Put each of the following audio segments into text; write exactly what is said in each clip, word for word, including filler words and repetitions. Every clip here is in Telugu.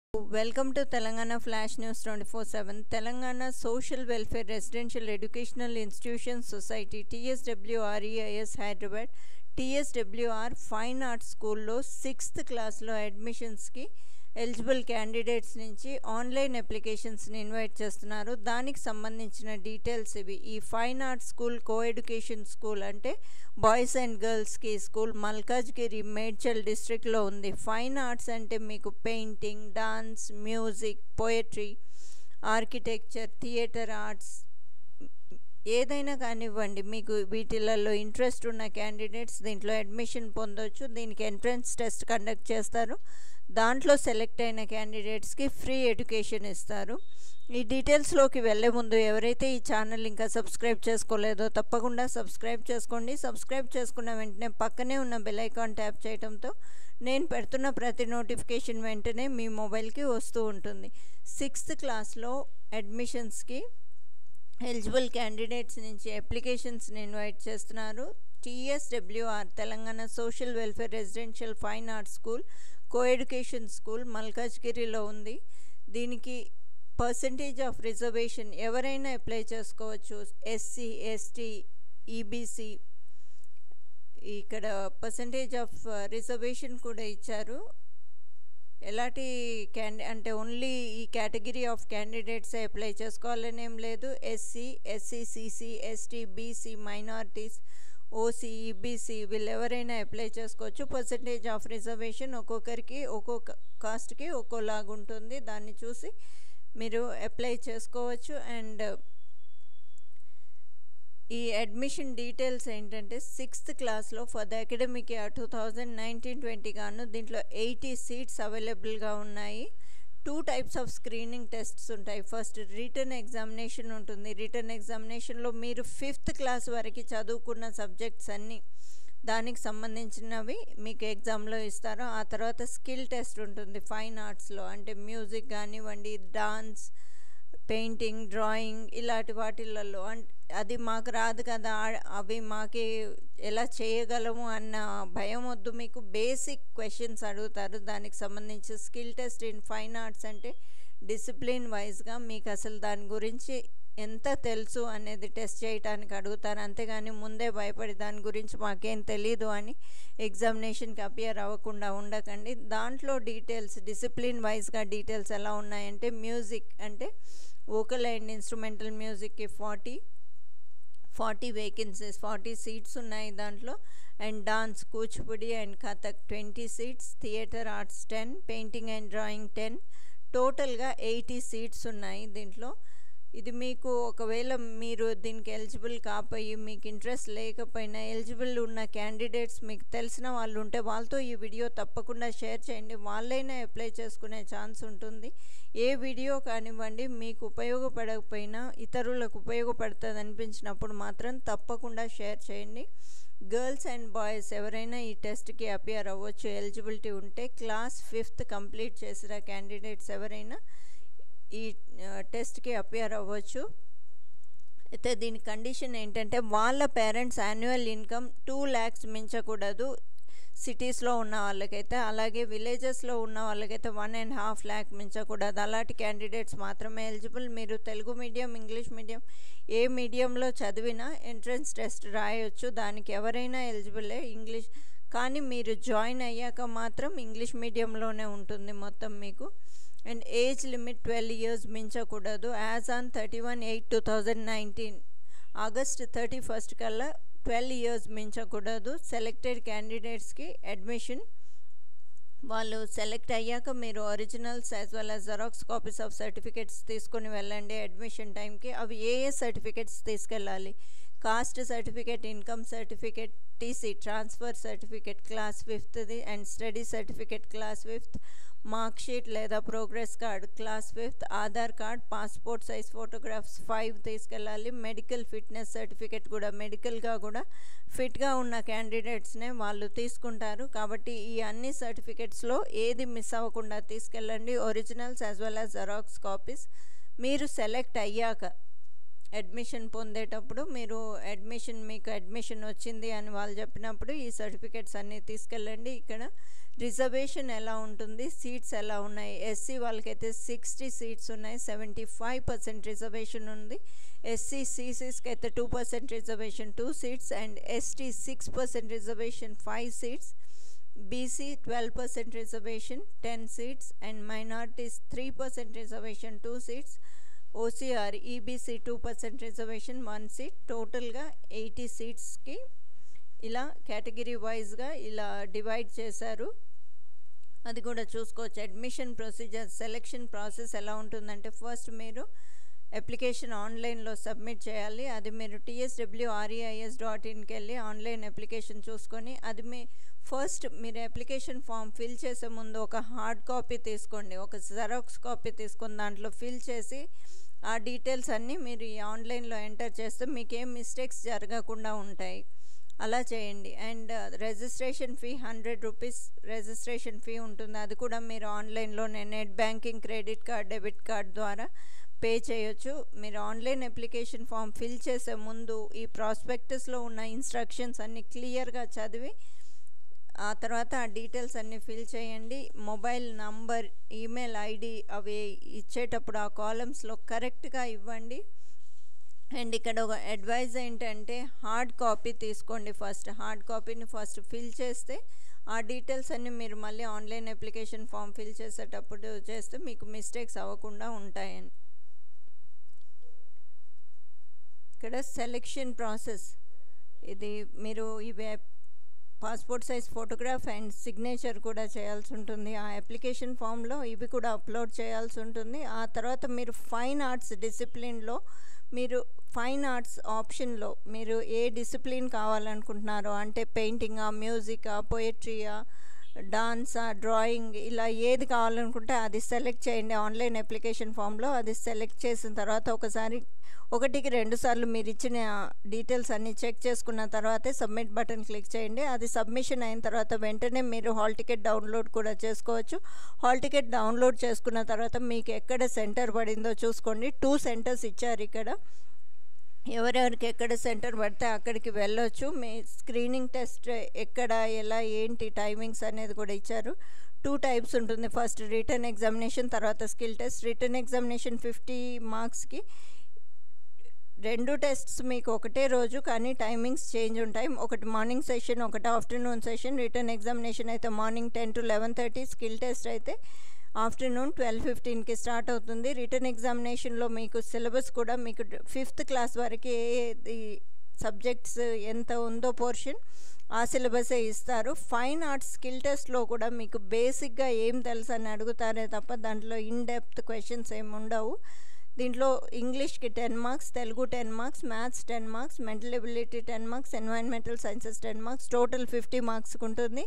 Welcome to Telangana Flash News twenty-four seven. Telangana Social Welfare Residential Educational Institutions Society T S W R E I S Hyderabad T S W R Fine Arts School లో సిక్స్త్ క్లాస్లో అడ్మిషన్స్కి ఎలిజిబుల్ క్యాండిడేట్స్ నుంచి ఆన్లైన్ అప్లికేషన్స్ని ఇన్వైట్ చేస్తున్నారు. దానికి సంబంధించిన డీటెయిల్స్ ఇవి. ఈ fine arts school co education school అంటే బాయ్స్ అండ్ గర్ల్స్కి స్కూల్ మల్కాజ్గిరి మేడ్చల్ డిస్ట్రిక్ట్లో ఉంది. ఫైన్ ఆర్ట్స్ అంటే మీకు painting, dance, music, poetry, architecture, theatre arts ఏదైనా కానివ్వండి, మీకు వీటిలలో ఇంట్రెస్ట్ ఉన్న క్యాండిడేట్స్ దీంట్లో అడ్మిషన్ పొందవచ్చు. దీనికి ఎంట్రన్స్ టెస్ట్ కండక్ట్ చేస్తారు. దాంట్లో సెలెక్ట్ అయిన క్యాండిడేట్స్కి ఫ్రీ ఎడ్యుకేషన్ ఇస్తారు. ఈ డీటెయిల్స్లోకి వెళ్ళే ముందు ఎవరైతే ఈ ఛానల్ ఇంకా సబ్స్క్రైబ్ చేసుకోలేదో తప్పకుండా సబ్స్క్రైబ్ చేసుకోండి. సబ్స్క్రైబ్ చేసుకున్న వెంటనే పక్కనే ఉన్న బెల్ ఐకాన్ ట్యాప్ చేయడంతో నేను పెడుతున్న ప్రతి నోటిఫికేషన్ వెంటనే మీ మొబైల్కి వస్తూ ఉంటుంది. సిక్స్త్ క్లాస్లో అడ్మిషన్స్కి ఎలిజిబుల్ క్యాండిడేట్స్ నుంచి అప్లికేషన్స్ని ఇన్వైట్ చేస్తున్నారు. TSWR Telangana social welfare residential fine arts school co education school మల్కాజ్గిరిలో ఉంది. దీనికి పర్సంటేజ్ ఆఫ్ రిజర్వేషన్ ఎవరైనా అప్లై చేసుకోవచ్చు. ఎస్సీ, ఎస్టీ, ఈబీసీ ఇక్కడ పర్సంటేజ్ ఆఫ్ రిజర్వేషన్ కూడా ఇచ్చారు. ఎలాంటి క్యాండి అంటే ఓన్లీ ఈ కేటగిరీ ఆఫ్ క్యాండిడేట్సే అప్లై చేసుకోవాలని ఏం లేదు. SC, SC, CC, ST, BC, minorities, OC, EBC వీళ్ళు ఎవరైనా అప్లై చేసుకోవచ్చు. పర్సంటేజ్ ఆఫ్ రిజర్వేషన్ ఒక్కొక్కరికి ఒక్కొక్క కాస్ట్కి ఒక్కోలాగా ఉంటుంది. దాన్ని చూసి మీరు అప్లై చేసుకోవచ్చు. అండ్ ఈ అడ్మిషన్ డీటెయిల్స్ ఏంటంటే సిక్స్త్ క్లాస్లో for the academic year two thousand nineteen twenty గాను దీంట్లో ఎయిటీ సీట్స్ అవైలబుల్గా ఉన్నాయి. Two types of screening tests ఉంటాయి. ఫస్ట్ రిటర్న్ ఎగ్జామినేషన్ ఉంటుంది. రిటర్న్ ఎగ్జామినేషన్లో మీరు ఫిఫ్త్ క్లాస్ వరకు చదువుకున్న సబ్జెక్ట్స్ అన్నీ దానికి సంబంధించినవి మీకు ఎగ్జామ్లో ఇస్తారు. ఆ తర్వాత స్కిల్ టెస్ట్ ఉంటుంది ఫైన్ ఆర్ట్స్లో. అంటే మ్యూజిక్ కానివ్వండి, డాన్స్, పెయింటింగ్, డ్రాయింగ్ ఇలాంటి వాటిలలో అంటే అది మాకు రాదు కదా, అవి మాకి ఎలా చేయగలము అన్న భయం వద్దు. మీకు బేసిక్ క్వశ్చన్స్ అడుగుతారు. దానికి సంబంధించి skill test in fine arts అంటే డిసిప్లిన్ వైజ్గా మీకు అసలు దాని గురించి ఎంత తెలుసు అనేది టెస్ట్ చేయడానికి అడుగుతారు. అంతేగాని ముందే భయపడి దాని గురించి మాకేం తెలీదు అని ఎగ్జామినేషన్కి అపియర్ అవ్వకుండా ఉండకండి. దాంట్లో డీటెయిల్స్ డిసిప్లిన్ వైజ్గా డీటెయిల్స్ ఎలా ఉన్నాయంటే మ్యూజిక్ అంటే వోకల్ అండ్ ఇన్స్ట్రుమెంటల్ మ్యూజిక్కి forty forty vacancies forty seats ఉన్నాయి దాంట్లో. And dance, Kuchipudi and Kathak twenty seats, theatre arts ten, painting and drawing ten, టోటల్గా ఎయిటీ సీట్స్ ఉన్నాయి దీంట్లో. ఇది మీకు ఒకవేళ మీరు దీనికి ఎలిజిబుల్ కాపోయి మీకు ఇంట్రెస్ట్ లేకపోయినా ఎలిజిబుల్ ఉన్న క్యాండిడేట్స్ మీకు తెలిసిన వాళ్ళు ఉంటే వాళ్ళతో ఈ వీడియో తప్పకుండా షేర్ చేయండి. వాళ్ళైనా అప్లై చేసుకునే ఛాన్స్ ఉంటుంది. ఏ వీడియో కానివ్వండి మీకు ఉపయోగపడకపోయినా ఇతరులకు ఉపయోగపడుతుంది అనిపించినప్పుడు మాత్రం తప్పకుండా షేర్ చేయండి. గర్ల్స్ అండ్ బాయ్స్ ఎవరైనా ఈ టెస్ట్కి అపియర్ అవ్వచ్చు ఎలిజిబిలిటీ ఉంటే. క్లాస్ ఫిఫ్త్ కంప్లీట్ చేసిన క్యాండిడేట్స్ ఎవరైనా ఈ టెస్ట్కి అపియర్ అవ్వచ్చు. అయితే దీని కండిషన్ ఏంటంటే వాళ్ళ parents annual income two lakhs మించకూడదు సిటీస్లో ఉన్న వాళ్ళకైతే. అలాగే విలేజెస్లో ఉన్న వాళ్ళకైతే వన్ అండ్ హాఫ్ ల్యాక్ మించకూడదు. అలాంటి క్యాండిడేట్స్ మాత్రమే ఎలిజిబుల్. మీరు తెలుగు మీడియం, ఇంగ్లీష్ మీడియం ఏ మీడియంలో చదివినా ఎంట్రన్స్ టెస్ట్ రాయొచ్చు. దానికి ఎవరైనా ఎలిజిబులే. ఇంగ్లీష్ కానీ మీరు జాయిన్ అయ్యాక మాత్రం ఇంగ్లీష్ మీడియంలోనే ఉంటుంది మొత్తం మీకు. And age limit twelve years మించకూడదు. As on thirty one eight two thousand nineteen August thirty first కల్లా ట్వెల్వ్ ఇయర్స్ మించకూడదు. సెలెక్టెడ్ క్యాండిడేట్స్కి అడ్మిషన్ వాళ్ళు సెలెక్ట్ అయ్యాక మీరు originals as well as xerox copies of certificates తీసుకుని వెళ్ళండి అడ్మిషన్ టైంకి. అవి ఏ ఏ సర్టిఫికేట్స్ తీసుకెళ్ళాలి? Caste certificate, income certificate, TC transfer certificate class ఫిఫ్త్ది and study certificate class fifth, mark sheet లేదా progress card class fifth, Aadhaar card, passport size photographs five తీసుకెళ్ళాలి. మెడికల్ ఫిట్నెస్ సర్టిఫికేట్ కూడా మెడికల్గా కూడా ఫిట్గా ఉన్న క్యాండిడేట్స్నే వాళ్ళు తీసుకుంటారు. కాబట్టి ఈ అన్ని సర్టిఫికేట్స్లో ఏది మిస్ అవ్వకుండా తీసుకెళ్ళండి. Originals as well as xerox copies. మీరు సెలెక్ట్ అయ్యాక అడ్మిషన్ పొందేటప్పుడు మీరు అడ్మిషన్ మీకు అడ్మిషన్ వచ్చింది అని వాళ్ళు చెప్పినప్పుడు ఈ సర్టిఫికెట్స్ అన్నీ తీసుకెళ్ళండి. ఇక్కడ రిజర్వేషన్ ఎలా ఉంటుంది, సీట్స్ ఎలా ఉన్నాయి. ఎస్సీ వాళ్ళకైతే సిక్స్టీ సీట్స్ ఉన్నాయి, సెవెంటీ ఫైవ్ పర్సెంట్ రిజర్వేషన్ ఉంది. ఎస్సీ సీసీస్కి అయితే two percent reservation two seats, and ST six percent reservation five seats, BC twelve percent reservation ten seats, and minorities three percent reservation two seats, OC or EBC two percent reservation one seat. టోటల్గా ఎయిటీ సీట్స్కి ఇలా కేటగిరీ వైజ్గా ఇలా డివైడ్ చేశారు. అది కూడా చూసుకోవచ్చు. అడ్మిషన్ ప్రొసీజర్, సెలెక్షన్ ప్రాసెస్ ఎలా ఉంటుందంటే ఫస్ట్ మీరు అప్లికేషన్ ఆన్లైన్లో సబ్మిట్ చేయాలి. అది మీరు టీఎస్డబ్ల్యూఆర్ఈఐఎస్ డాట్ ఇన్కి వెళ్ళి ఆన్లైన్ అప్లికేషన్ చూసుకొని అది మీ ఫస్ట్ మీరు అప్లికేషన్ ఫామ్ ఫిల్ చేసే ముందు ఒక హార్డ్ కాపీ తీసుకోండి, ఒక జెరాక్స్ కాపీ తీసుకొని దాంట్లో ఫిల్ చేసి ఆ డీటెయిల్స్ అన్నీ మీరు ఈ ఆన్లైన్లో ఎంటర్ చేస్తే మీకు ఏం మిస్టేక్స్ జరగకుండా ఉంటాయి. అలా చేయండి. And registration fee hundred rupees registration fee ఉంటుంది. అది కూడా మీరు ఆన్లైన్లోనే net banking, credit card, debit card ద్వారా పే చేయొచ్చు. మీరు ఆన్లైన్ అప్లికేషన్ ఫామ్ ఫిల్ చేసే ముందు ఈ ప్రాస్పెక్టస్లో ఉన్న ఇన్స్ట్రక్షన్స్ అన్నీ క్లియర్గా చదివి ఆ తర్వాత ఆ డీటెయిల్స్ అన్నీ ఫిల్ చేయండి. మొబైల్ నంబర్, ఈమెయిల్ ఐడి అవి ఇచ్చేటప్పుడు ఆ కాలమ్స్లో కరెక్ట్గా ఇవ్వండి. అండ్ ఇక్కడ ఒక అడ్వైజ్ ఏంటంటే హార్డ్ కాపీ తీసుకోండి. ఫస్ట్ హార్డ్ కాపీని ఫస్ట్ ఫిల్ చేస్తే ఆ డీటెయిల్స్ అన్నీ మీరు మళ్ళీ ఆన్లైన్ అప్లికేషన్ ఫామ్ ఫిల్ చేసేటప్పుడు చేస్తే మీకు మిస్టేక్స్ అవ్వకుండా ఉంటాయని. ఇక్కడ సెలెక్షన్ ప్రాసెస్, ఇది మీరు ఇవి passport size photograph and signature కూడా చేయాల్సి ఉంటుంది. ఆ అప్లికేషన్ ఫామ్లో ఇవి కూడా అప్లోడ్ చేయాల్సి ఉంటుంది. ఆ తర్వాత మీరు ఫైన్ ఆర్ట్స్ డిసిప్లిన్లో మీరు ఫైన్ ఆర్ట్స్ ఆప్షన్లో మీరు ఏ డిసిప్లిన్ కావాలనుకుంటున్నారో, అంటే పెయింటింగా, మ్యూజికా, పోయట్రీయా, డాన్సా, డ్రాయింగ్, ఇలా ఏది కావాలనుకుంటే అది సెలెక్ట్ చేయండి ఆన్లైన్ అప్లికేషన్ ఫామ్లో. అది సెలెక్ట్ చేసిన తర్వాత ఒకసారి ఒకటికి రెండు సార్లు మీరు ఇచ్చిన డీటెయిల్స్ అన్నీ చెక్ చేసుకున్న తర్వాతే సబ్మిట్ బటన్ క్లిక్ చేయండి. అది సబ్మిషన్ అయిన తర్వాత వెంటనే మీరు హాల్ టికెట్ డౌన్లోడ్ కూడా చేసుకోవచ్చు. హాల్ టికెట్ డౌన్లోడ్ చేసుకున్న తర్వాత మీకు ఎక్కడ సెంటర్ పడిందో చూసుకోండి. టూ సెంటర్స్ ఇచ్చారు ఇక్కడ. ఎవరెవరికి ఎక్కడ సెంటర్ పడితే అక్కడికి వెళ్ళొచ్చు. మీ స్క్రీనింగ్ టెస్ట్ ఎక్కడ, ఎలా, ఏంటి టైమింగ్స్ అనేది కూడా ఇచ్చారు. టూ టైప్స్ ఉంటుంది. ఫస్ట్ రిటర్న్ ఎగ్జామినేషన్, తర్వాత skill test. Written examination fifty మార్క్స్కి రెండు టెస్ట్స్ మీకు ఒకటే రోజు, కానీ టైమింగ్స్ చేంజ్ ఉంటాయి. ఒకటి మార్నింగ్ సెషన్, ఒకటి ఆఫ్టర్నూన్ సెషన్. రిటర్న్ ఎగ్జామినేషన్ అయితే morning ten to eleven thirty, skill test అయితే ఆఫ్టర్నూన్ ట్వెల్వ్ ఫిఫ్టీన్కి స్టార్ట్ అవుతుంది. రిటర్న్ ఎగ్జామినేషన్లో మీకు సిలబస్ కూడా మీకు ఫిఫ్త్ క్లాస్ వరకు ఏ సబ్జెక్ట్స్ ఎంత ఉందో పోర్షన్ ఆ సిలబసే ఇస్తారు. ఫైన్ ఆర్ట్స్ స్కిల్ టెస్ట్లో కూడా మీకు బేసిక్గా ఏం తెలుసు అని అడుగుతారే తప్ప దాంట్లో ఇన్ డెప్త్ క్వశ్చన్స్ ఏమి ఉండవు. దీంట్లో ఇంగ్లీష్కి ten marks, Telugu ten marks, maths ten marks, mental ability ten marks, environmental sciences ten marks, total fifty మార్క్స్కి ఉంటుంది.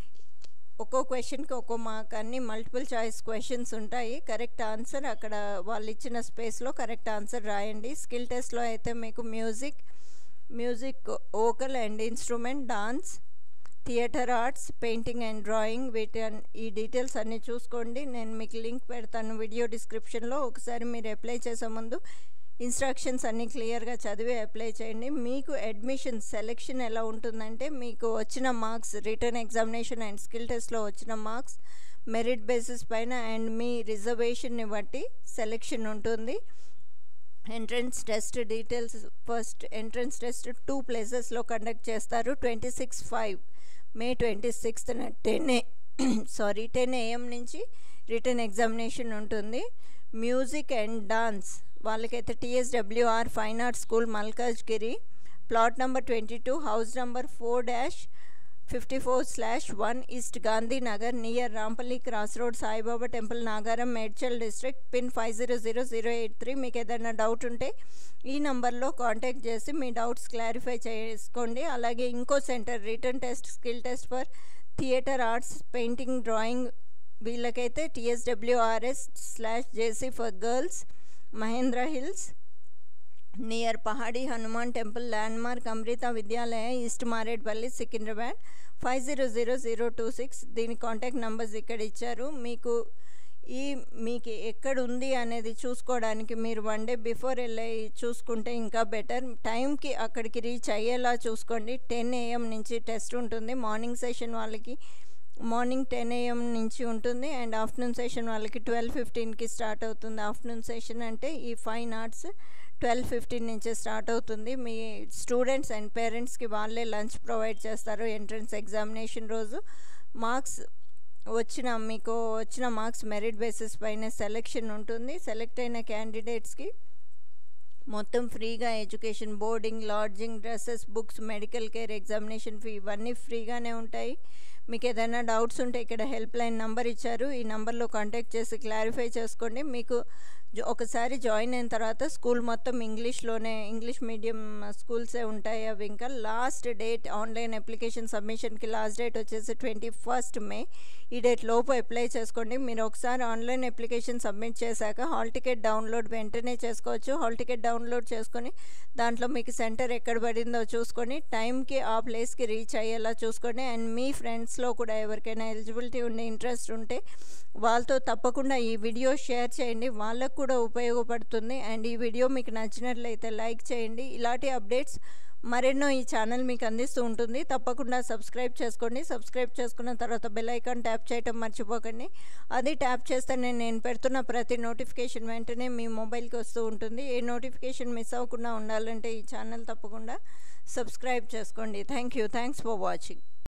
ఒక్కో క్వశ్చన్కి ఒక్కో మార్క్, అన్ని మల్టిపుల్ చాయిస్ క్వశ్చన్స్ ఉంటాయి. కరెక్ట్ ఆన్సర్ అక్కడ వాళ్ళు ఇచ్చిన స్పేస్లో కరెక్ట్ ఆన్సర్ రాయండి. స్కిల్ టెస్ట్లో అయితే మీకు music music vocal and instrument, dance, theatre arts, painting and drawing, వీటి ఈ డీటెయిల్స్ అన్నీ చూసుకోండి. నేను మీకు లింక్ పెడతాను వీడియో డిస్క్రిప్షన్లో. ఒకసారి మీరు అప్లై చేసే ముందు ఇన్స్ట్రక్షన్స్ అన్నీ క్లియర్గా చదివి అప్లై చేయండి. మీకు అడ్మిషన్ సెలెక్షన్ ఎలా ఉంటుందంటే మీకు వచ్చిన marks, written examination and skill టెస్ట్లో వచ్చిన మార్క్స్ మెరిట్ బేసిస్ పైన అండ్ మీ రిజర్వేషన్ని బట్టి సెలెక్షన్ ఉంటుంది. Entrance test details, first entrance test two ప్లేసెస్లో కండక్ట్ చేస్తారు. Twenty six five May twenty సిక్స్త్న ten a sorry ten AM నుంచి రిటర్న్ ఎగ్జామినేషన్ ఉంటుంది. మ్యూజిక్ అండ్ డాన్స్ వాళ్ళకైతే TSWR fine arts school Malkajgiri, plot number twenty two, house number four dash fifty four slash one east Gandhinagar, near Rampalli cross road, Saibaba temple, Nagaram, Medchal district, pin five zero zero zero eight three. మీకు ఏదైనా డౌట్ ఉంటే ఈ నంబర్లో కాంటాక్ట్ చేసి మీ డౌట్స్ క్లారిఫై చేసుకోండి. అలాగే ఇంకో centre written test, skill test for theatre arts, painting, drawing వీళ్ళకైతే TSWRS slash JC for girls, Mahendra hills, near Pahadi Hanuman temple, landmark, Amrita Vidyalaya, east Maredpally, Secunderabad five zero zero zero two six. దీని కాంటాక్ట్ నెంబర్స్ ఇక్కడ ఇచ్చారు. మీకు ఈ మీకు ఎక్కడ ఉంది అనేది చూసుకోవడానికి మీరు వన్ డే బిఫోర్ వెళ్ళి చూసుకుంటే ఇంకా బెటర్. టైంకి అక్కడికి రీచ్ అయ్యేలా చూసుకోండి. టెన్ ఏఎం నుంచి టెస్ట్ ఉంటుంది. మార్నింగ్ సెషన్ వాళ్ళకి మార్నింగ్ టెన్ ఏఎం నుంచి ఉంటుంది అండ్ ఆఫ్టర్నూన్ సెషన్ వాళ్ళకి ట్వెల్వ్ ఫిఫ్టీన్కి స్టార్ట్ అవుతుంది. ఆఫ్టర్నూన్ సెషన్ అంటే ఈ ఫైన్ ఆర్ట్స్ ట్వెల్వ్ ఫిఫ్టీన్ నుంచే స్టార్ట్ అవుతుంది. మీ స్టూడెంట్స్ అండ్ పేరెంట్స్కి వాళ్ళే లంచ్ ప్రొవైడ్ చేస్తారు. ఎంట్రన్స్ ఎగ్జామినేషన్ రోజు మార్క్స్ వచ్చిన మీకు వచ్చిన మార్క్స్ మెరిట్ బేసిస్ పైన సెలెక్షన్ ఉంటుంది. సెలెక్ట్ అయిన క్యాండిడేట్స్కి మొత్తం ఫ్రీగా education, boarding, lodging, dresses, books, medical care, examination fee ఇవన్నీ ఫ్రీగానే ఉంటాయి. మీకు ఏదైనా డౌట్స్ ఉంటే ఇక్కడ హెల్ప్ లైన్ నెంబర్ ఇచ్చారు. ఈ నెంబర్లో కాంటాక్ట్ చేసి క్లారిఫై చేసుకోండి. మీకు ఒకసారి జాయిన్ అయిన తర్వాత స్కూల్ మొత్తం ఇంగ్లీష్లోనే, ఇంగ్లీష్ మీడియం స్కూల్సే ఉంటాయి అవి. ఇంకా లాస్ట్ డేట్ ఆన్లైన్ అప్లికేషన్ సబ్మిషన్కి లాస్ట్ డేట్ వచ్చేసి ట్వంటీ ఫస్ట్ మే. ఈ డేట్ లోపు అప్లై చేసుకోండి. మీరు ఒకసారి ఆన్లైన్ అప్లికేషన్ సబ్మిట్ చేశాక హాల్ టికెట్ డౌన్లోడ్ వెంటనే చేసుకోవచ్చు. హాల్ టికెట్ డౌన్లోడ్ చేసుకొని దాంట్లో మీకు సెంటర్ ఎక్కడ పడిందో చూసుకొని టైంకి ఆ ప్లేస్కి రీచ్ అయ్యేలా చూసుకోండి. అండ్ మీ ఫ్రెండ్స్లో కూడా ఎవరికైనా ఎలిజిబిలిటీ ఉండే ఇంట్రెస్ట్ ఉంటే వాళ్ళతో తప్పకుండా ఈ వీడియో షేర్ చేయండి. వాళ్ళకు కూడా ఉపయోగపడుతుంది. అండ్ ఈ వీడియో మీకు నచ్చినట్లయితే లైక్ చేయండి. ఇలాంటి అప్డేట్స్ మరెన్నో ఈ ఛానల్ మీకు అందిస్తూ ఉంటుంది. తప్పకుండా సబ్స్క్రైబ్ చేసుకోండి. సబ్స్క్రైబ్ చేసుకున్న తర్వాత బెల్ ఐకాన్ ట్యాప్ చేయటం మర్చిపోకండి. అది ట్యాప్ చేస్తే నేను నేను పెడుతున్న ప్రతి నోటిఫికేషన్ వెంటనే మీ మొబైల్కి వస్తూ ఉంటుంది. ఏ నోటిఫికేషన్ మిస్ అవ్వకుండా ఉండాలంటే ఈ ఛానల్ తప్పకుండా సబ్స్క్రైబ్ చేసుకోండి. Thank you. Thanks for watching.